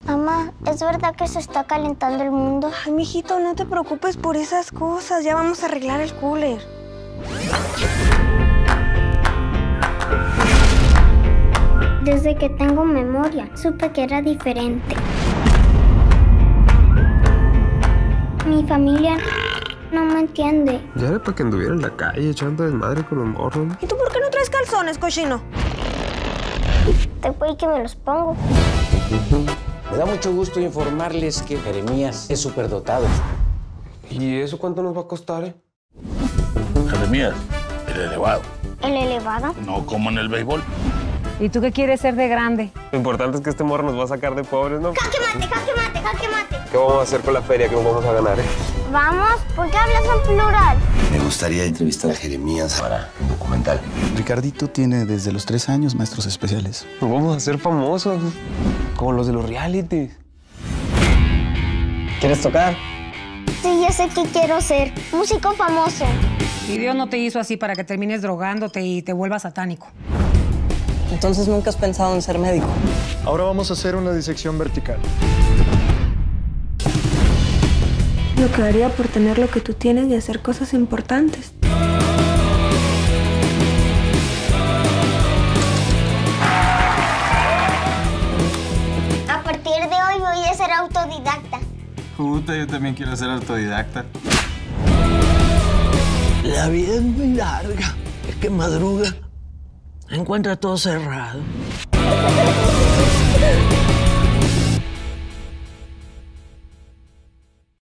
Mamá, ¿es verdad que se está calentando el mundo? Ay, mijito, no te preocupes por esas cosas. Ya vamos a arreglar el cooler. Desde que tengo memoria, supe que era diferente. Mi familia no me entiende. Ya era para que anduviera en la calle echando desmadre con los morros. ¿Y tú por qué no traes calzones, cochino? Te puede que me los pongo. Me da mucho gusto informarles que Jeremías es superdotado. ¿Y eso cuánto nos va a costar, Jeremías, el elevado. ¿El elevado? No como en el béisbol. ¿Y tú qué quieres ser de grande? Lo importante es que este morro nos va a sacar de pobres, ¿no? ¡Jaque mate, jaque mate, jaque mate! ¿Qué vamos a hacer con la feria que nos vamos a ganar, Vamos, ¿por qué hablas en plural? Me gustaría entrevistar a Jeremías para un documental. Ricardito tiene desde los 3 años maestros especiales. Nos vamos a hacer famosos, como los de los realities. ¿Quieres tocar? Sí, ya sé qué quiero ser. Músico famoso. Y Dios no te hizo así para que termines drogándote y te vuelvas satánico. Entonces, ¿nunca has pensado en ser médico? Ahora vamos a hacer una disección vertical. Lo que haría por tener lo que tú tienes y hacer cosas importantes. A partir de hoy voy a ser autodidacta. Puta, yo también quiero ser autodidacta. La vida es muy larga. Es que madruga. Encuentra todo cerrado.